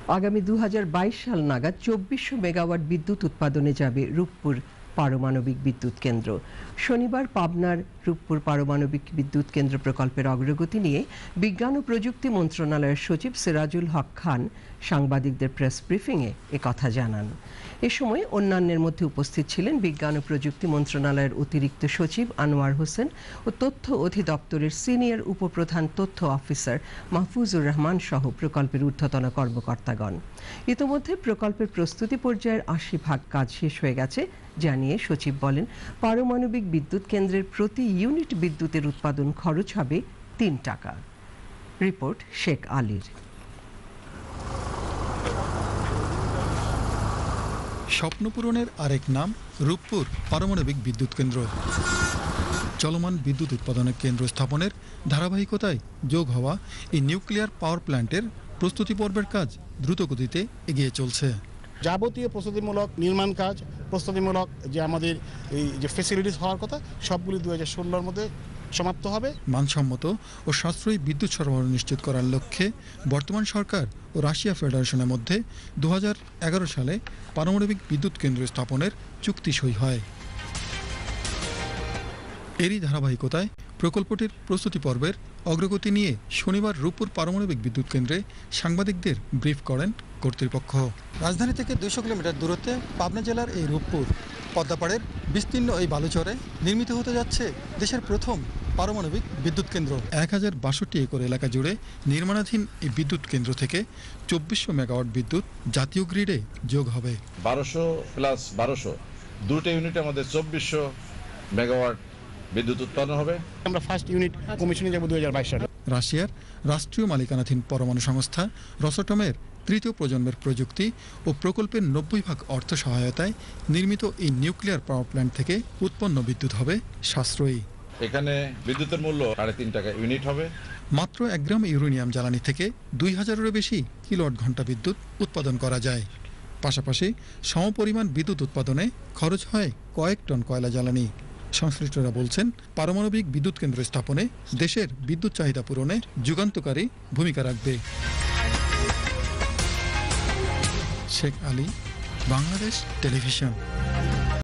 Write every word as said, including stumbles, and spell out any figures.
আগামী দু হাজার বাইশ সাল নাগাদ চব্বিশশো মেগাওয়াট বিদ্যুৎ উৎপাদনে যাবে রূপপুর পারমাণবিক বিদ্যুৎ কেন্দ্র। শনিবার পাবনার রূপপুর পারমাণবিক বিদ্যুৎ কেন্দ্র প্রকল্পের অগ্রগতি নিয়ে বিজ্ঞান ও প্রযুক্তি মন্ত্রণালয়ের সচিব সিরাজুল হক খান সাংবাদিকদের প্রেস ব্রিফিংয়ে একথা জানান। এ সময় অন্যান্যের মধ্যে উপস্থিত ছিলেন বিজ্ঞান ও প্রযুক্তি মন্ত্রণালয়ের অতিরিক্ত সচিব আনোয়ার হোসেন ও তথ্য অধিদপ্তরের সিনিয়র উপপ্রধান তথ্য অফিসার মাহফুজুর রহমান সহ প্রকল্পের ঊর্ধ্বতন কর্মকর্তাগণ। ইতোমধ্যে প্রকল্পের প্রস্তুতি পর্যায়ের আশি ভাগ কাজ শেষ হয়ে গেছে জানিয়ে সচিব বলেন, পারমাণবিক বিদ্যুৎ কেন্দ্রের প্রতি ইউনিট বিদ্যুতের উৎপাদন খরচ হবে তিন টাকা। রিপোর্ট শেখ আলীর। স্বপ্ন পূরণের আরেক নাম রূপপুর পারমাণবিক বিদ্যুৎ কেন্দ্র। চলমান বিদ্যুৎ উৎপাদনের কেন্দ্র স্থাপনের ধারাবাহিকতায় যোগ হওয়া এই নিউক্লিয়ার পাওয়ার প্ল্যান্টের প্রস্তুতি পর্বের কাজ দ্রুতগতিতে এগিয়ে চলছে। যাবতীয় প্রস্তুতিমূলক নির্মাণ কাজ, প্রস্তুতিমূলক যে আমাদের এই যে ফেসিলিটিস হওয়ার কথা সবগুলি দু হাজার ষোলোর মধ্যে সমাপ্ত হবে। মানসম্মত ও সাশ্রয়ী বিদ্যুৎ সরবরাহ নিশ্চিত করার লক্ষ্যে বর্তমান সরকার ও রাশিয়া ফেডারেশনের মধ্যে দু হাজার এগারো সালে পারমাণবিক বিদ্যুৎ কেন্দ্র স্থাপনের চুক্তি সই হয়। এরই ধারাবাহিকতায় প্রকল্পটির প্রস্তুতি পর্বের অগ্রগতি নিয়ে শনিবার রূপপুর পারমাণবিক বিদ্যুৎ কেন্দ্রে সাংবাদিকদের ব্রিফ করেন কর্তৃপক্ষ। রাজধানী থেকে দুইশো কিলোমিটার দূরত্বে পাবনা জেলার এই রূপপুর পদ্মাপাড়ের বিস্তীর্ণ এই বালুচরে নির্মিত হতে যাচ্ছে দেশের প্রথম পারমাণবিক বিদ্যুৎ কেন্দ্র। এক হাজার বাষট্টি একর এলাকা জুড়ে নির্মাণাধীন এই বিদ্যুৎ কেন্দ্র থেকে চব্বিশশো মেগাওয়াট বিদ্যুৎ জাতীয় গ্রিডে যোগ হবে। বারোশো প্লাস বারোশো দুটো ইউনিটে আমাদের চব্বিশশো মেগাওয়াট বিদ্যুৎ উৎপাদন হবে। আমরা ফার্স্ট ইউনিট কমিশনে যাব দুই হাজার বাইশ সালে। রাশিয়ার রাষ্ট্রীয় মালিকানাধীন পরমাণু সংস্থা রসটমের তৃতীয় প্রজন্মের প্রযুক্তি ও প্রকল্পের নব্বই ভাগ অর্থ সহায়তায় নির্মিত এই নিউক্লিয়ার পাওয়ার প্ল্যান্ট থেকে উৎপন্ন বিদ্যুৎ হবে সাশ্রয়ী। এখানে বিদ্যুতের মূল্য সাড়ে তিন টাকা ইউনিট হবে। মাত্র এক গ্রাম ইউরেনিয়াম জ্বালানি থেকে দুই হাজারেরও বেশি কিলোওয়াট ঘন্টা বিদ্যুৎ উৎপাদন করা যায়। পাশাপাশি সমপরিমাণ বিদ্যুৎ উৎপাদনে খরচ হয় কয়েক টন কয়লা জ্বালানি। সংশ্লিষ্টরা বলছেন, পারমাণবিক বিদ্যুৎ কেন্দ্র স্থাপনে দেশের বিদ্যুৎ চাহিদা পূরণে যুগান্তকারী ভূমিকা রাখবে। শেখ আলী, বাংলাদেশ টেলিভিশন।